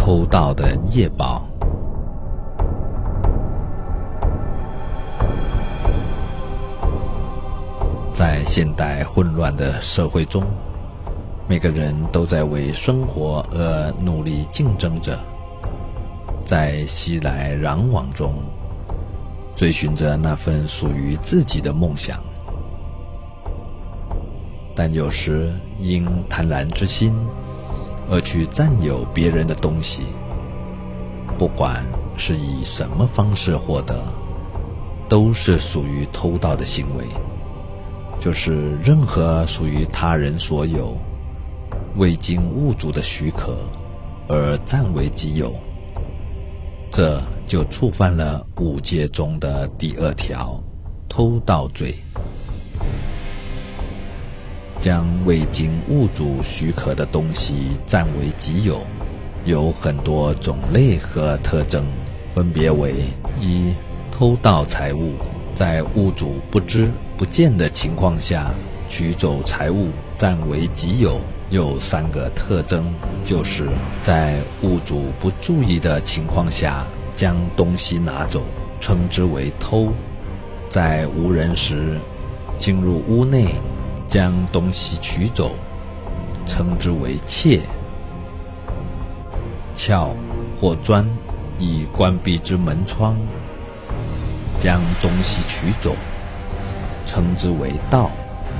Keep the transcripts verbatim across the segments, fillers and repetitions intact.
偷盗的业报。在现代混乱的社会中，每个人都在为生活而努力竞争着，在熙来攘往中追寻着那份属于自己的梦想。但有时因贪婪之心而去占有别人的东西，不管是以什么方式获得，都是属于偷盗的行为。就是任何属于他人所有，未经物主的许可而占为己有，这就触犯了五戒中的第二条偷盗罪。将未经物主许可的东西占为己有，有很多种类和特征，分别为：一、偷盗财物，在物主不知不见的情况下取走财物占为己有，有三个特征，就是在物主不注意的情况下将东西拿走，称之为偷；在无人时进入屋内将东西取走，称之为窃；撬或钻以关闭之门窗将东西取走，称之为盗。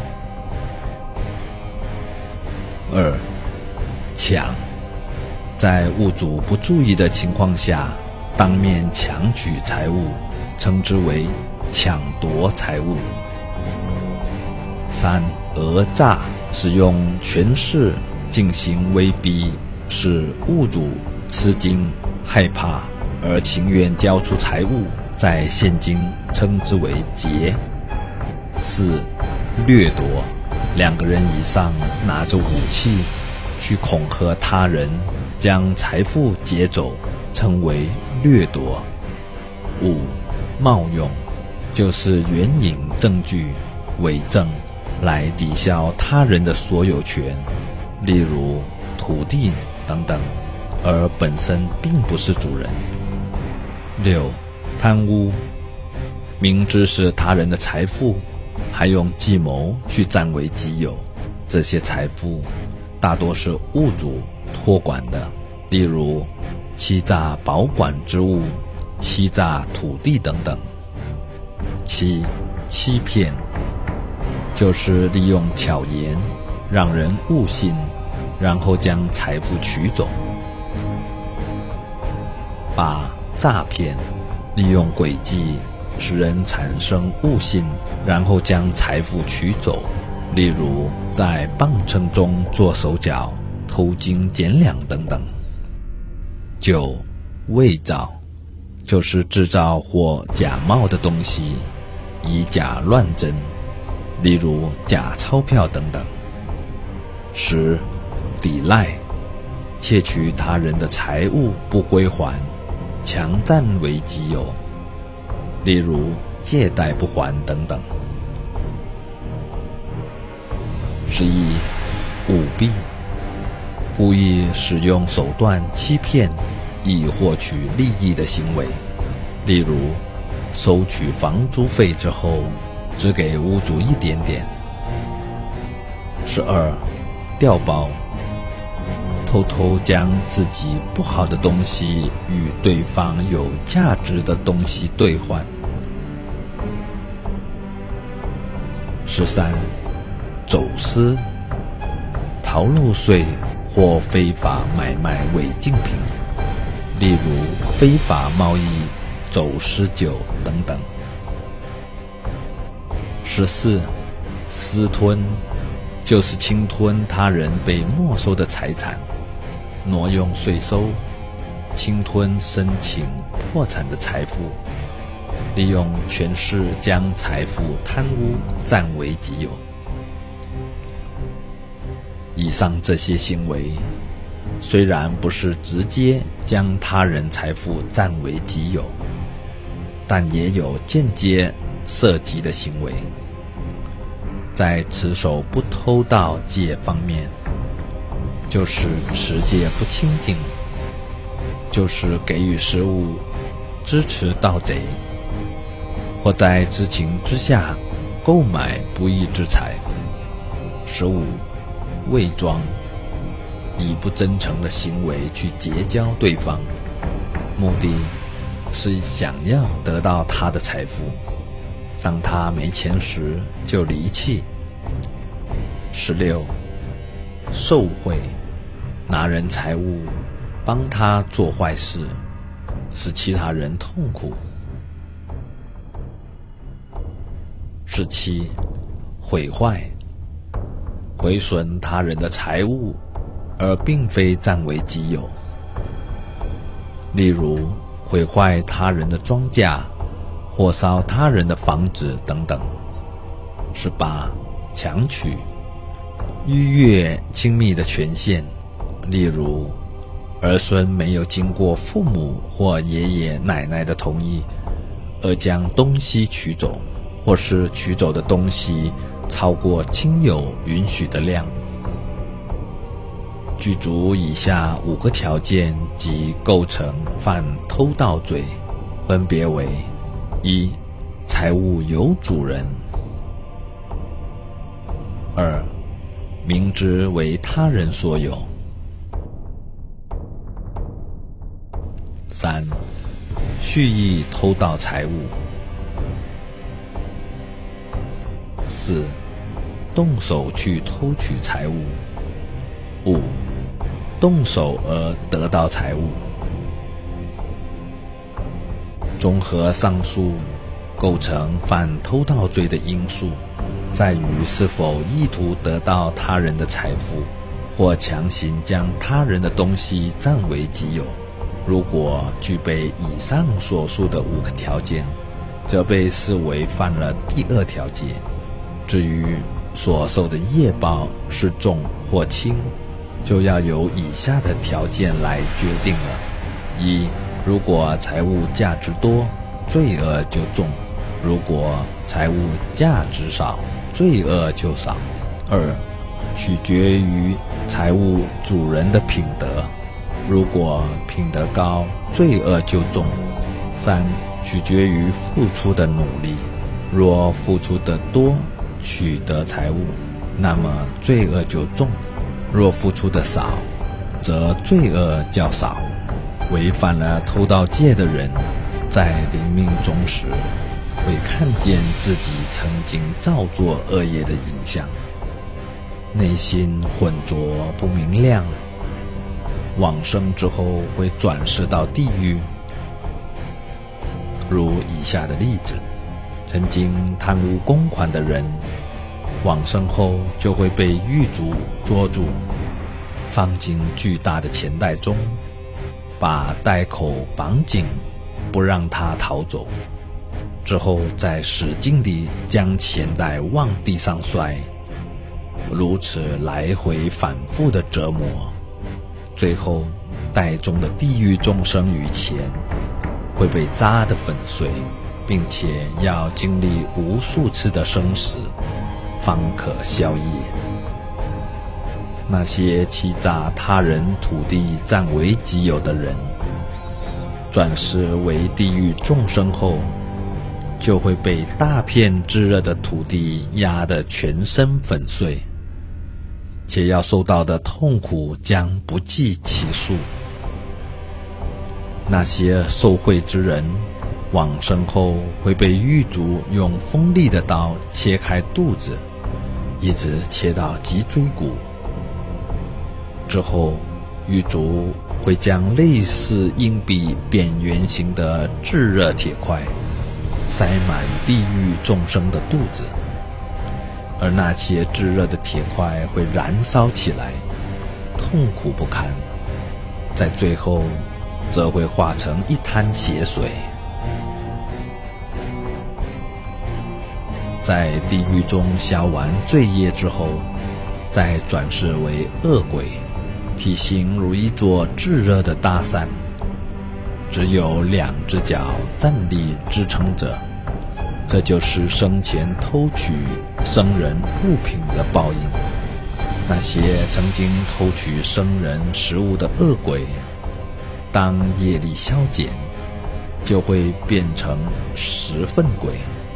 二、抢，在物主不注意的情况下当面强取财物，称之为抢夺财物。三、讹诈，使用权势进行威逼，使物主吃惊害怕而情愿交出财物，在现今称之为劫。四、掠夺，两个人以上拿着武器去恐吓他人，将财富劫走，称为掠夺。五、冒用，就是援引证据伪证来抵消他人的所有权，例如土地等等，而本身并不是主人。六、贪污，明知是他人的财富，还用计谋去占为己有，这些财富大多是物主托管的，例如欺诈保管之物、欺诈土地等等。七、欺骗，就是利用巧言让人误信，然后将财富取走。八、诈骗，利用诡计使人产生误信，然后将财富取走，例如在磅秤中做手脚、偷斤减两等等。九、伪造，就是制造或假冒的东西，以假乱真，例如假钞票等等。十、抵赖，窃取他人的财物不归还，强占为己有，例如借贷不还等等。十一、舞弊，故意使用手段欺骗以获取利益的行为，例如收取房租费之后只给屋主一点点。十二、调包，偷偷将自己不好的东西与对方有价值的东西兑换。十三、走私，逃漏税或非法买卖违禁品，例如非法贸易、走私酒等等。十四、私吞，就是侵吞他人被没收的财产，挪用税收，侵吞申请破产的财富，利用权势将财富贪污占为己有。以上这些行为虽然不是直接将他人财富占为己有，但也有间接涉及的行为。在持守不偷盗戒方面，就是持戒不清净， 就是给予食物，支持盗贼，或在知情之下购买不义之财。十五，伪装，以不真诚的行为去结交对方，目的是想要得到他的财富，当他没钱时就离弃。十六，受贿，拿人财物帮他做坏事，使其他人痛苦。十七，毁坏，毁损他人的财物，而并非占为己有。例如，毁坏他人的庄稼，火烧他人的房子等等。十八，强取，逾越亲密的权限，例如儿孙没有经过父母或爷爷奶奶的同意而将东西取走，或是取走的东西超过亲友允许的量。具足以下五个条件即构成犯偷盗罪，分别为：一、财物有主人；二、明知为他人所有；三、蓄意偷盗财物；四、动手去偷取财物；五、动手而得到财物。综合上述构成犯偷盗罪的因素，在于是否意图得到他人的财富，或强行将他人的东西占为己有。如果具备以上所述的五个条件，则被视为犯了第二条戒。至于所受的业报是重或轻，就要由以下的条件来决定了：一、如果财物价值多，罪恶就重；如果财物价值少，罪恶就少。二、取决于财物主人的品德，如果品德高，罪恶就重。三、取决于付出的努力，若付出的多，取得财物，那么罪恶就重；若付出的少，则罪恶较少。违反了偷盗戒的人，在临命终时，会看见自己曾经造作恶业的影像，内心浑浊不明亮，往生之后会转世到地狱。如以下的例子：曾经贪污公款的人，往生后就会被狱卒捉住，放进巨大的钱袋中，把袋口绑紧，不让他逃走。之后再使劲地将钱袋往地上摔，如此来回反复的折磨，最后袋中的地狱众生与钱会被扎得粉碎，并且要经历无数次的生死，方可消业。那些欺诈他人土地占为己有的人，转世为地狱众生后，就会被大片炙热的土地压得全身粉碎，且要受到的痛苦将不计其数。那些受贿之人，往生后会被狱卒用锋利的刀切开肚子，一直切到脊椎骨。之后，狱卒会将类似硬币扁圆形的炙热铁块塞满地狱众生的肚子，而那些炙热的铁块会燃烧起来，痛苦不堪，在最后则会化成一滩血水。在地狱中消完罪业之后，再转世为恶鬼，体型如一座炙热的大山，只有两只脚站立支撑着。这就是生前偷取生人物品的报应。那些曾经偷取生人食物的恶鬼， 当业力消减，就会变成十分鬼。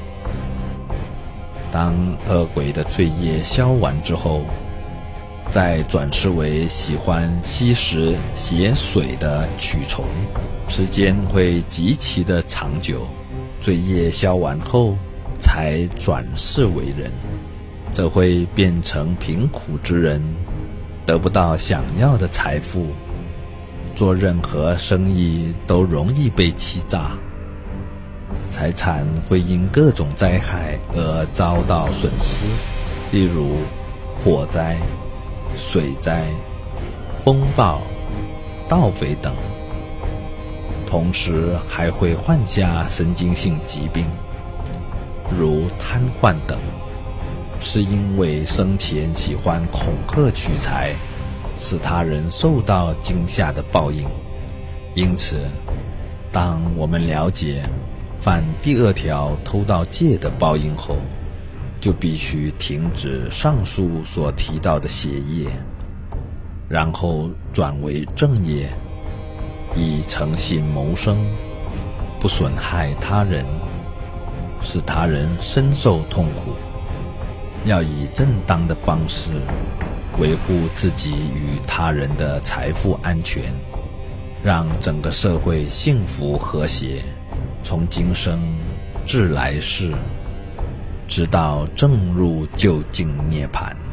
当恶鬼的罪业消完之后，再转世为喜欢吸食血水的蛆虫，时间会极其的长久，罪业消完后才转世为人。这会变成贫苦之人，得不到想要的财富，做任何生意都容易被欺诈，财产会因各种灾害而遭到损失，例如火灾、水灾、风暴、盗匪等。同时还会患下神经性疾病，如瘫痪等，是因为生前喜欢恐吓取财，使他人受到惊吓的报应。因此，当我们了解犯第二条偷盗戒的报应后，就必须停止上述所提到的邪业，然后转为正业，以诚信谋生，不损害他人，使他人深受痛苦。要以正当的方式维护自己与他人的财富安全，让整个社会幸福和谐，从今生至来世，直到正入究竟涅槃。